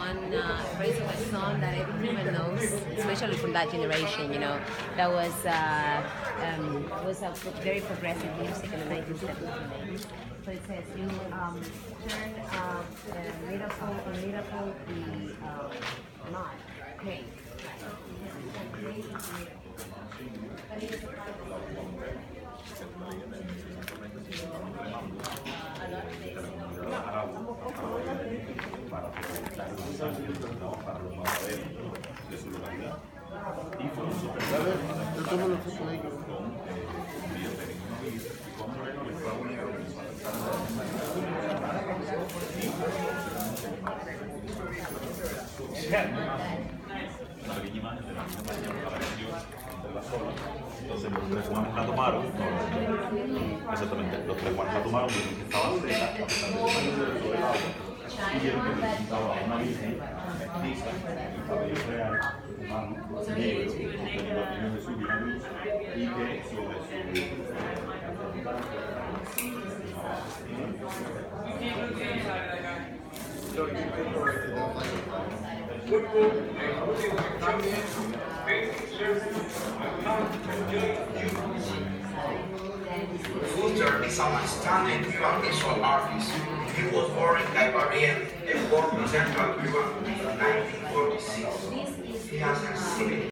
one phrase of a song that every human knows, especially from that generation. That was a very progressive music in the 1970s. So it says you turn miracle the not great. Para fomentar para los mataderos de su localidad y fueron supervisados con Moreno les fue a unir una pequeña imagen de la misma mañana que apareció entre las olas. Entonces los tres guanes la tomaron, exactamente, los tres guanes la tomaron y que estaba seca, a pesar de que no sobre el agua, y vieron que necesitaba una virgen mestiza, el cabello real, humano, negro, con los niños de su vida luz, y que sobre su Fuster is an outstanding Cuban visual artist. He was born in Caibarien and worked in Central Cuba in 1946. He has exhibited